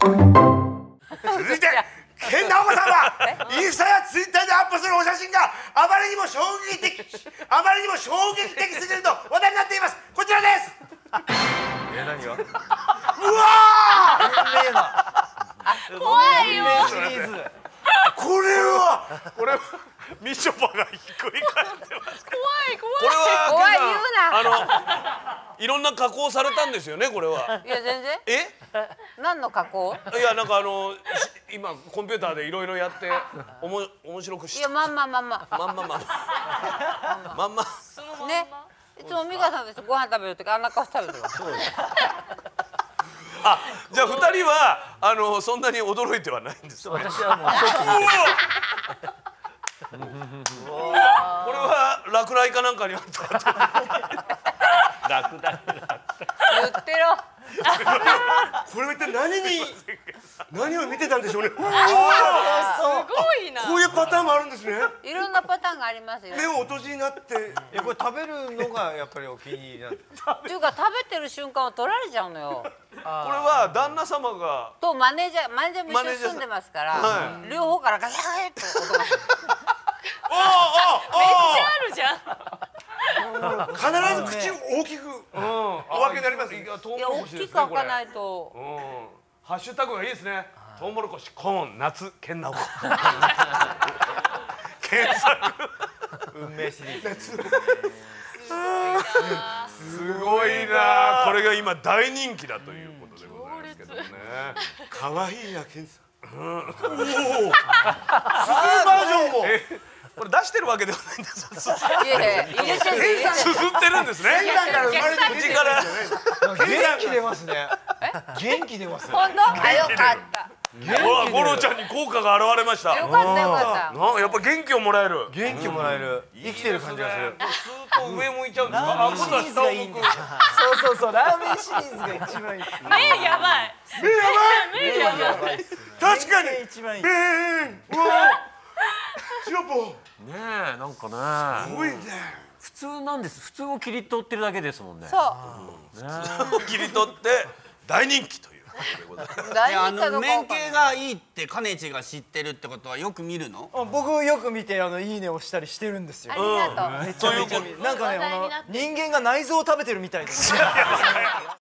続いて健直子さんはインスタやツイッターでアップするお写真があまりにも衝撃的すぎると話題になっています。こちらです。 何が？ うわ怖いよ。 シリーズ。 これはみちょぱがひっくり返ってます。 怖いこれは怖い言ういろんな加工されたんですよね、これは。 いや全然。何の加工？ いやなんか今コンピューターでいろいろやって面白くして。 いやまんま。 まんまね。いつも美香さんですご飯食べるときあんな顔食べてます。 あ、じゃあ2人はそんなに驚いてはないんですか。 私はもうしょっちゅう見てる。 これは落雷かなんかにあった。 楽だ。 言ってろ。 これは一体何を見てたんでしょうね。 すごいな。 こういうパターンもあるんですね。 いろんなパターンがありますよ。 目をお閉じになって。 これ食べるのがやっぱりお気に入りなんです。 っていうか食べてる瞬間を取られちゃうのよ。 これは旦那様がとマネージャーも一緒に住んでますから、両方からガシャーッと音がする。 めっちゃあるじゃん。 必ず口を大きくお分けになります。 いや大きく開かないと。 ハッシュタグがいいですね。トウモロコシコーン夏健直子。検索。 運命シリーズ。 すごいな。これが今大人気だということでございますけどもね。 可愛いなケンさん。おお。すするバージョンも。 これ出してるわけではないんです。 いや入れてる。 すすってるんですね。 ケンさんから生まれて口から。 元気出ますね。元気出ます。 本当？あよかった。 ゴロちゃんに効果が現れました。 よかったよかった。 やっぱ元気をもらえる。 元気もらえる。生きてる感じがする。 スーッと上向いちゃうんですか。あ、今度は下を向く。 そうラーメンシリーズが一番いい。 目やばい。目やばい。 確かに。 一番いい。 うわ。チロポ。 ねえ、なんかね。 すごいね。 普通なんです。普通を切り取ってるだけですもんね。 そう。 切り取って大人気ということでございます。 面形がいいってかねちが知ってるってことはよく見るの？ 僕よく見ていいねをしたりしてるんですよ。 ありがとう。 めちゃめちゃなんかね人間が内臓を食べてるみたいです。